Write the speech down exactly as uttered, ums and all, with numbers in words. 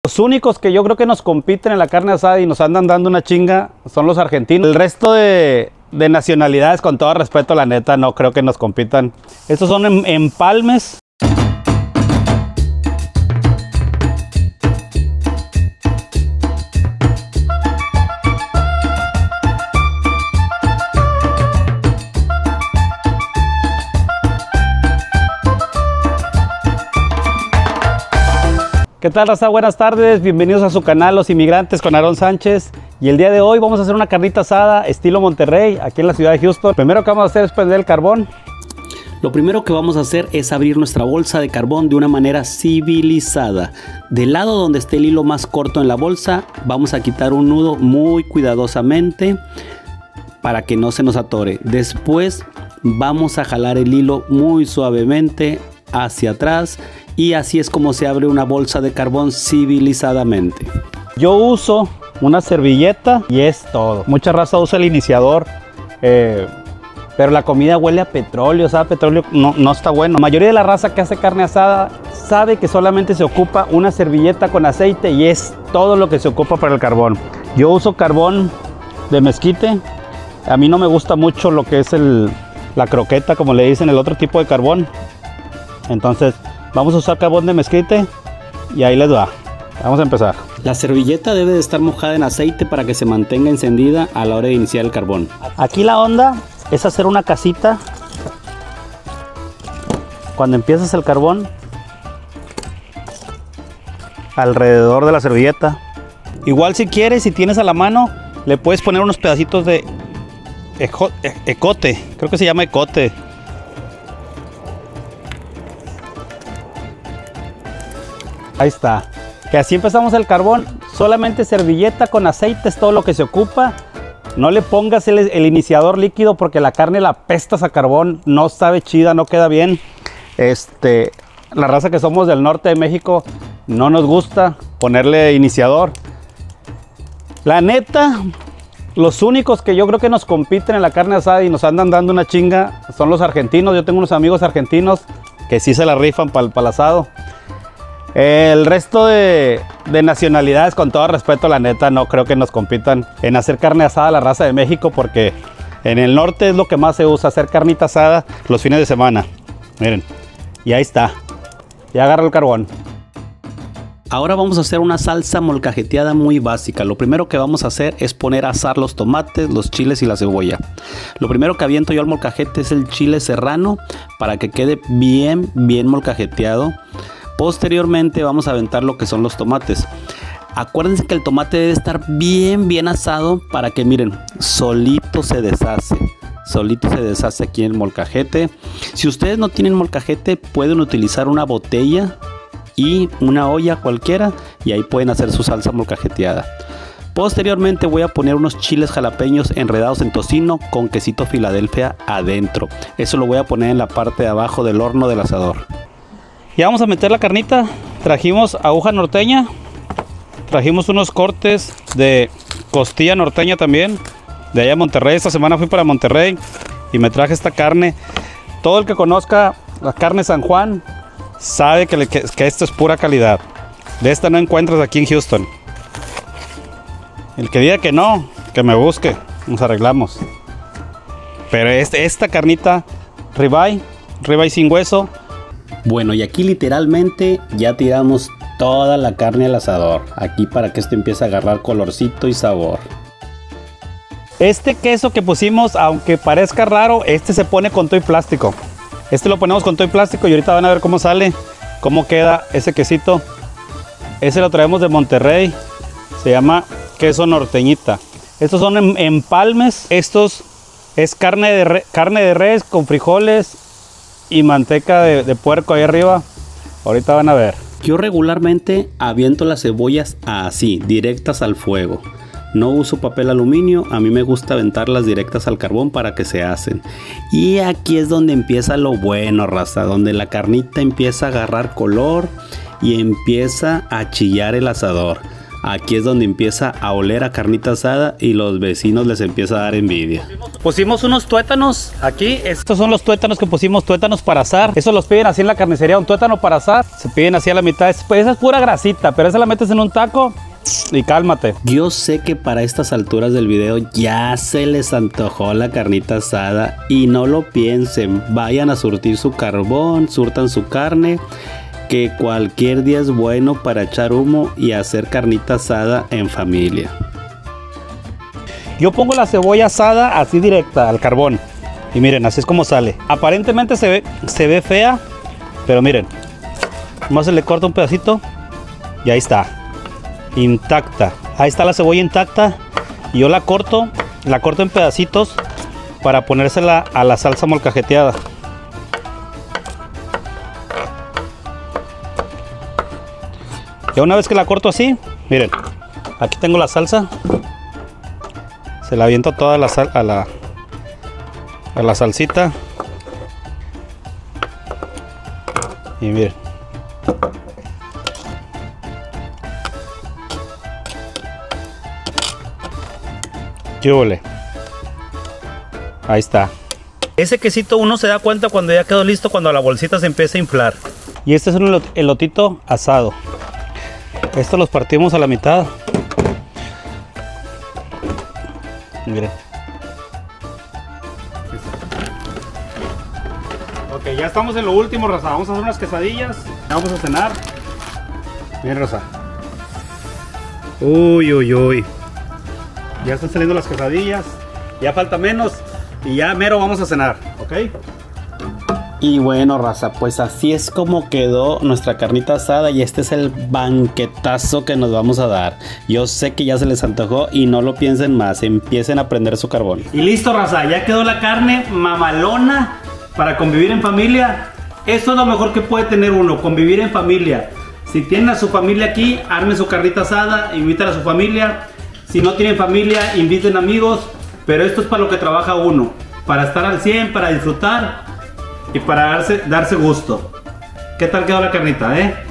Los únicos que yo creo que nos compiten en la carne asada y nos andan dando una chinga son los argentinos. El resto de, de nacionalidades, con todo respeto, la neta, no creo que nos compitan. Estos son em, empalmes. ¿Qué tal, raza? Buenas tardes, bienvenidos a su canal Los Inmigrantes con Aarón Sánchez. Y el día de hoy vamos a hacer una carnita asada estilo Monterrey, aquí en la ciudad de Houston. Primero que vamos a hacer es prender el carbón. Lo primero que vamos a hacer es abrir nuestra bolsa de carbón de una manera civilizada. Del lado donde esté el hilo más corto en la bolsa, vamos a quitar un nudo muy cuidadosamente para que no se nos atore. Después vamos a jalar el hilo muy suavemente hacia atrás. Y así es como se abre una bolsa de carbón civilizadamente. Yo uso una servilleta y es todo. Mucha raza usa el iniciador, eh, pero la comida huele a petróleo, o sea, petróleo no, no está bueno. La mayoría de la raza que hace carne asada sabe que solamente se ocupa una servilleta con aceite y es todo lo que se ocupa para el carbón. Yo uso carbón de mezquite. A mí no me gusta mucho lo que es el, la croqueta, como le dicen, el otro tipo de carbón. Entonces vamos a usar carbón de mezquite y ahí les va. Vamos a empezar. La servilleta debe de estar mojada en aceite para que se mantenga encendida a la hora de iniciar el carbón. Aquí la onda es hacer una casita. Cuando empiezas el carbón, alrededor de la servilleta. Igual si quieres, si tienes a la mano, le puedes poner unos pedacitos de ejo, ecote. Creo que se llama ecote. Ahí está, que así empezamos el carbón. Solamente servilleta con aceite es todo lo que se ocupa. No le pongas el, el iniciador líquido porque la carne la apestas a carbón, no sabe chida, no queda bien. Este, la raza que somos del norte de México no nos gusta ponerle iniciador. La neta, los únicos que yo creo que nos compiten en la carne asada y nos andan dando una chinga son los argentinos. Yo tengo unos amigos argentinos que sí se la rifan para el asado. El resto de, de nacionalidades, con todo respeto, la neta, no creo que nos compitan en hacer carne asada a la raza de México, porque en el norte es lo que más se usa, hacer carnita asada los fines de semana. Miren, y ahí está, ya agarra el carbón. Ahora vamos a hacer una salsa molcajeteada muy básica. Lo primero que vamos a hacer es poner a asar los tomates, los chiles y la cebolla. Lo primero que aviento yo al molcajete es el chile serrano para que quede bien, bien molcajeteado. Posteriormente vamos a aventar lo que son los tomates. Acuérdense que el tomate debe estar bien bien asado para que, miren, solito se deshace. Solito se deshace aquí en el molcajete. Si ustedes no tienen molcajete, pueden utilizar una botella y una olla cualquiera y ahí pueden hacer su salsa molcajeteada. Posteriormente voy a poner unos chiles jalapeños enredados en tocino con quesito Filadelfia adentro. Eso lo voy a poner en la parte de abajo del horno del asador. Ya vamos a meter la carnita. Trajimos aguja norteña. Trajimos unos cortes de costilla norteña también, de allá a Monterrey. Esta semana fui para Monterrey y me traje esta carne. Todo el que conozca la carne San Juan sabe que, le, que, que esto es pura calidad. De esta no encuentras aquí en Houston. El que diga que no, que me busque, nos arreglamos. Pero este, esta carnita ribeye, ribeye sin hueso. Bueno, y aquí literalmente ya tiramos toda la carne al asador. Aquí para que esto empiece a agarrar colorcito y sabor. Este queso que pusimos, aunque parezca raro, este se pone con todo y plástico. Este lo ponemos con todo y plástico y ahorita van a ver cómo sale, cómo queda ese quesito. Ese lo traemos de Monterrey. Se llama queso norteñita. Estos son em empalmes. Estos es carne de, re carne de res con frijoles y manteca de, de puerco ahí arriba. Ahorita van a ver. Yo regularmente aviento las cebollas así, directas al fuego. No uso papel aluminio, a mí me gusta aventarlas directas al carbón para que se hacen. Y aquí es donde empieza lo bueno, raza, donde la carnita empieza a agarrar color y empieza a chillar el asador. Aquí es donde empieza a oler a carnita asada y los vecinos les empieza a dar envidia. Pusimos unos tuétanos aquí. Estos son los tuétanos que pusimos, tuétanos para asar. Eso los piden así en la carnicería, un tuétano para asar. Se piden así a la mitad. Esa es pura grasita, pero esa la metes en un taco y cálmate. Yo sé que para estas alturas del video ya se les antojó la carnita asada y no lo piensen. Vayan a surtir su carbón, surtan su carne, que cualquier día es bueno para echar humo y hacer carnita asada en familia. Yo pongo la cebolla asada así directa al carbón. Y miren, así es como sale. Aparentemente se ve, se ve fea, pero miren. Nomás se le corta un pedacito y ahí está. Intacta. Ahí está la cebolla intacta. Y yo la corto, la corto en pedacitos para ponérsela a la salsa molcajeteada. Ya una vez que la corto así, miren, aquí tengo la salsa. Se la aviento toda la sal a la a la salsita. Y miren. ¿Qué huele? Ahí está. Ese quesito uno se da cuenta cuando ya quedó listo, cuando la bolsita se empieza a inflar. Y este es un elotito asado. Estos los partimos a la mitad. Miren. Ok, ya estamos en lo último, raza. Vamos a hacer unas quesadillas. Vamos a cenar. Miren, raza. Uy, uy, uy. Ya están saliendo las quesadillas. Ya falta menos. Y ya mero vamos a cenar. Ok. Y bueno, raza, pues así es como quedó nuestra carnita asada y este es el banquetazo que nos vamos a dar. Yo sé que ya se les antojó y no lo piensen más, empiecen a prender su carbón. Y listo, raza, ya quedó la carne mamalona para convivir en familia. Eso es lo mejor que puede tener uno, convivir en familia. Si tienen a su familia aquí, armen su carnita asada, inviten a su familia. Si no tienen familia, inviten amigos. Pero esto es para lo que trabaja uno, para estar al cien, para disfrutar y para darse, darse gusto. ¿Qué tal quedó la carnita, eh?